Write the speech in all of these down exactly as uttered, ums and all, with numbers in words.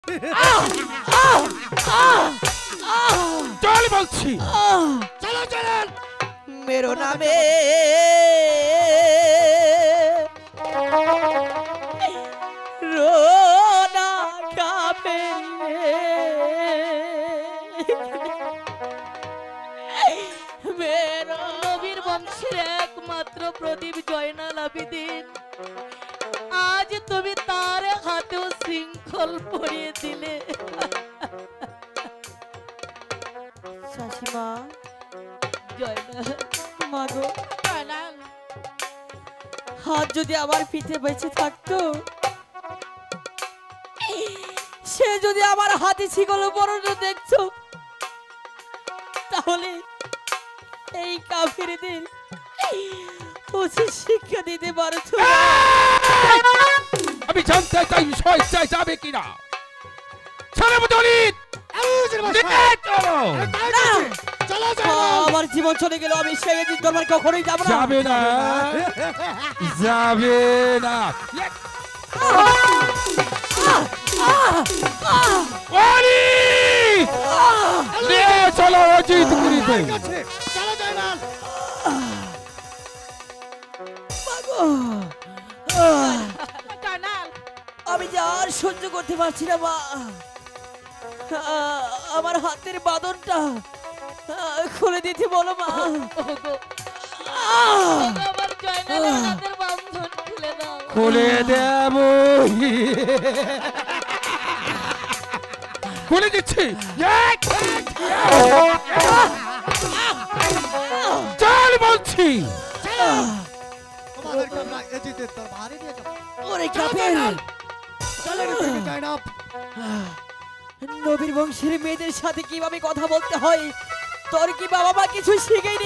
চল বলছি। চলো চলেন। মেরো নামে রোনা কাবে মেরো নবীর বংশের একমাত্র প্রদীপ জয়নাল আবেদিন, আজ তুমি তার হাতেও শৃঙ্খল পরিয়ে দিলে। শাশুমা জয়নাল, মাগো, জয়নাল, হাত যদি আমার পিঠে বেঁচে থাকতো, সে যদি আমার হাতে ছিগল বরণ দেখছো, তাহলে এই কাফিরদের উচিত শিক্ষা দিতে পারছো। আমি জানতে চাই স্বেচ্ছায় যাবে কিনা। আমার জীবন চলে গেল, আমি সেই দরবার কখনোই যাবো না। যাবে না, যাবে না। চলো অজিত পুরীতে। চলো জয়নাল। আমি যে আর সহ্য করতে পারছি না মা, আমার হাতের বাঁধনটা খুলে দিতে বলো মা। আমার জয়নালের হাতের বাঁধন খুলে দাও। খুলে দেব, খুলে দিচ্ছি। চল বলছি। তোমাদেরকে আমরা এজিতের দরবারে নিয়ে যাব। ওরে কাফের, চলো রে জয়নাব। নবীর বংশের মেয়েদের সাথে কিভাবে কথা বলতে হয় তোর কি বাবা মা কিছু শিখেনি?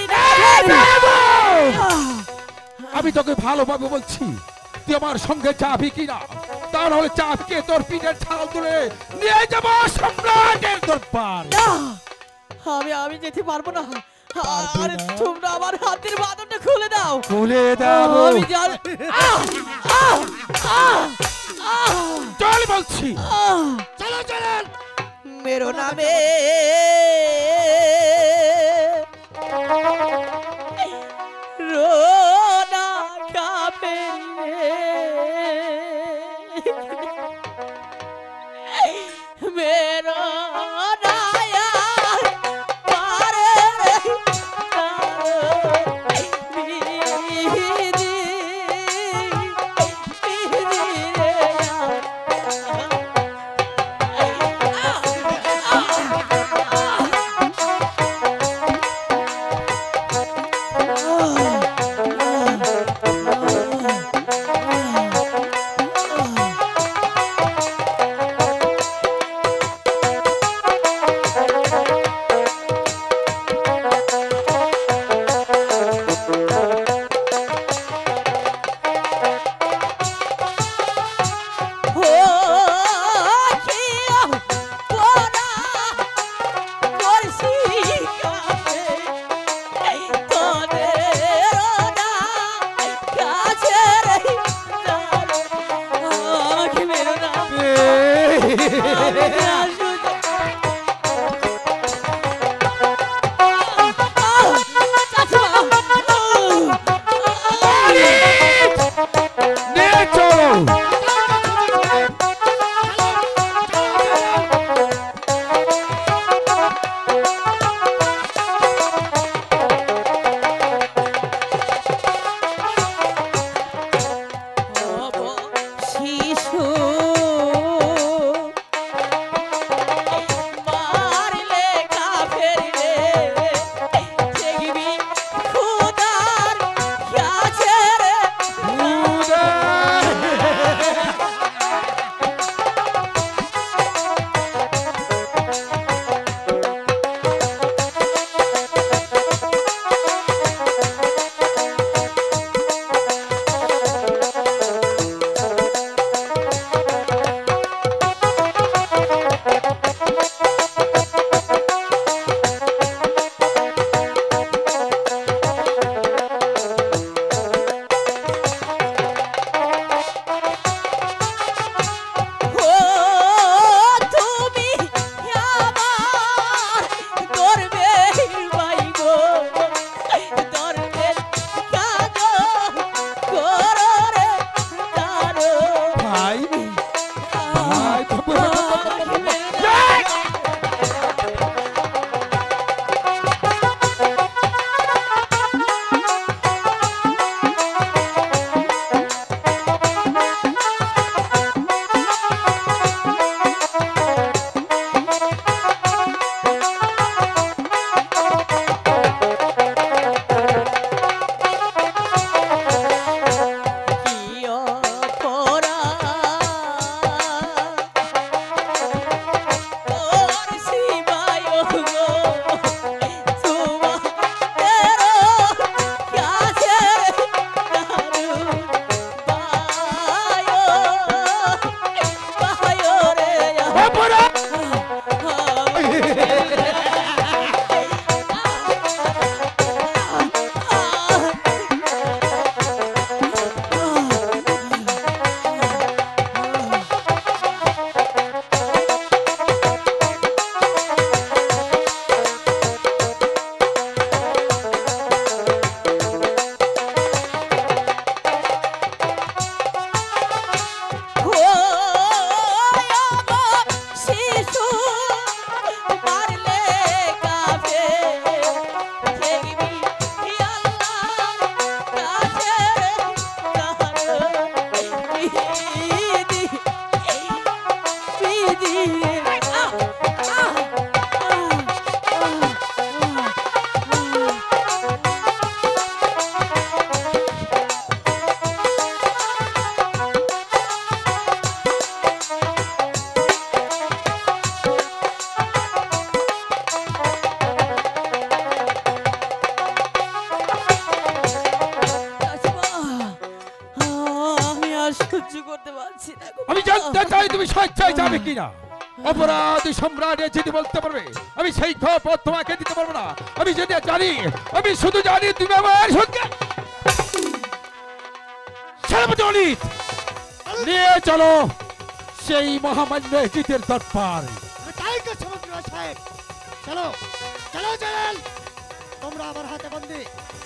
আমি তোকে ভালোভাবে বলছি, তুই আমার সঙ্গে যাবি কিনা, তাহলে চাপকে তোর পিঠের ছাল তুলে নিয়ে যাবো সম্রাটের দরবার। আমি আমি যেতে পারবো না। আরে তোমরা আমার হাতের বাঁধনটা খুলে দাও। খুলে দাও, আমি জান। চল বলছি। চলো চলেন। মেরো নামে রোনা কাবে মেরো নায়া পারে বিধি বিধি রে। রে আহ, আহ, আহ, কাশিমা, আমি আর সহ্য করতে পারছি না গো। আমি জানতে চাই তুমি স্বেচ্ছায় যাবে কিনা। অপরাধী সম্রাটে যদি বলতে পারবে আমি সেই খবর তোমাকে দিতে পারবো না। আমি যদি জানি, আমি শুধু জানি তুমি আমার সঙ্গে সেনাপতি অনিত নিয়ে চলো সেই মহামান্য জিতের দরবার। তাই তো সমুদ্র সাহেব, চলো চলো জয়নাল, তোমরা আমার হাতে বন্দি।